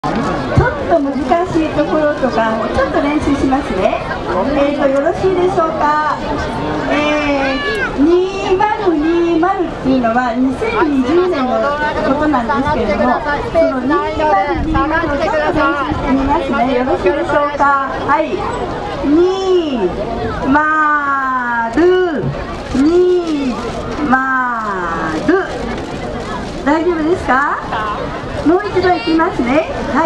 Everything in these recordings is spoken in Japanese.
ちょっと難しいところとかちょっと練習しますね。よろしいでしょうか。2020っていうのは2020年のことなんですけれども、その2020をちょっと練習してみますね。よろしいでしょうか。はい、大丈夫ですか。もう一度いきますね。はい、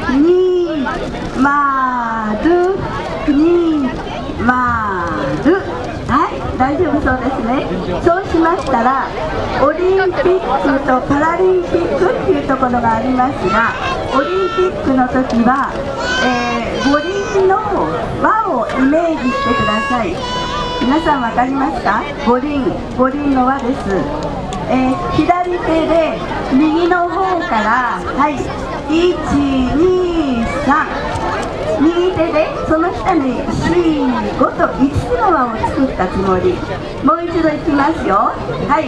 はい、大丈夫そうですね。そうしましたら、オリンピックとパラリンピックっていうところがありますが、オリンピックの時は、五輪の輪をイメージしてください。皆さん分かりますか。五輪の輪です。左手で右の方から、はい、1、2、3、右手でその下に4、5と5つの輪を作ったつもり。もう一度いきますよ。はい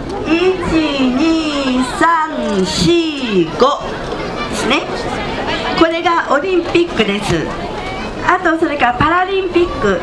、1、2、3、4、5ですね。これがオリンピックです。あとそれからパラリンピック、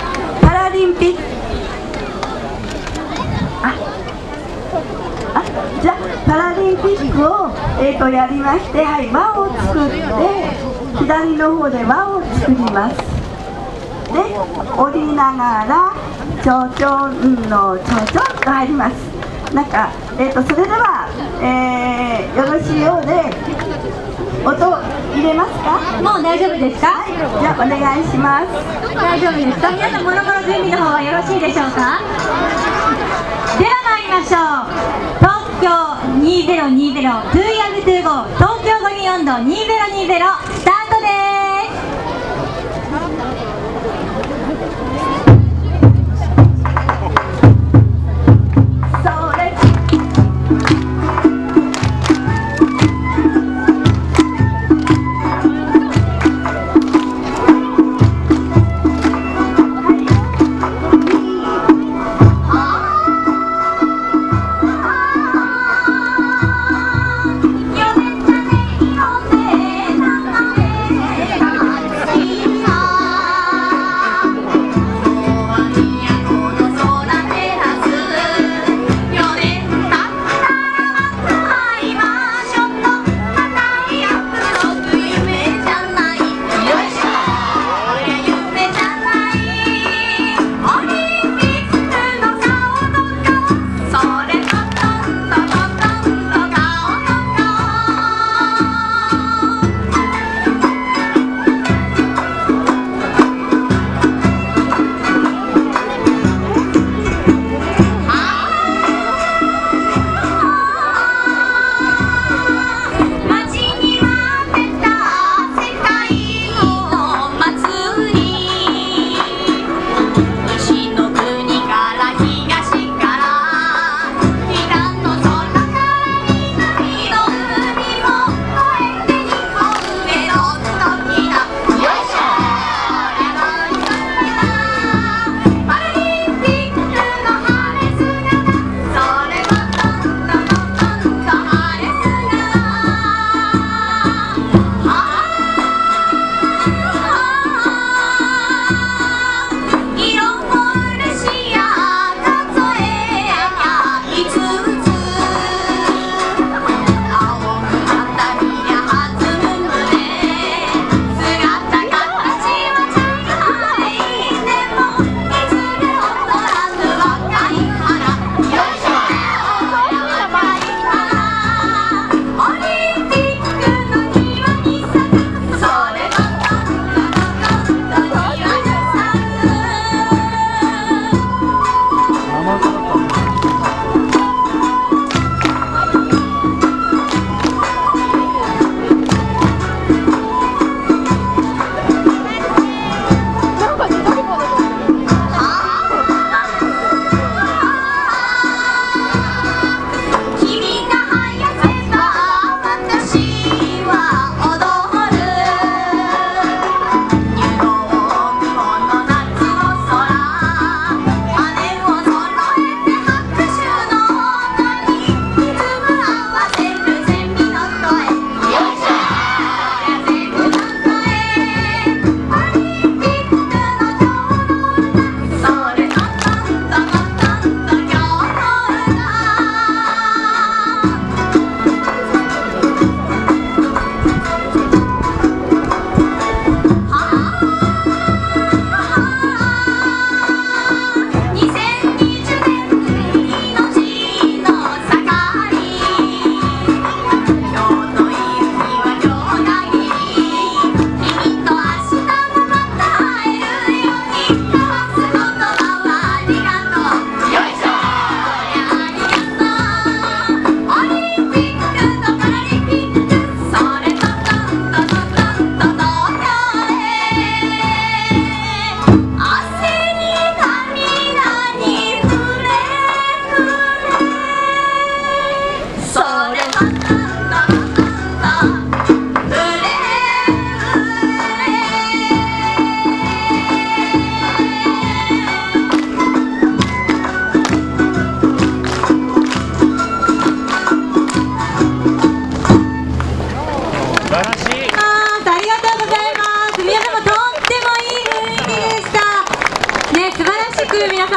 じゃあパラリンピックを、やりまして、はい、輪を作って左の方で輪を作ります。で、降りながらちょちょんのちょちょんと入ります。なんか、それでは、よろしいようで音入れますか。 もう大丈夫ですか。 はい、じゃあお願いします。 大丈夫ですか。皆さん、もろもろ準備の方はよろしいでしょうか。では参りましょう。東京2020 Too Young to Go 東京五輪音頭2020スタートです。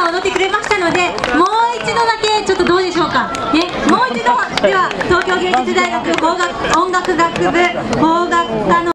踊ってくれましたので、もう一度だけちょっとどうでしょうかね。もう一度では東京芸術大学音楽学部邦楽科の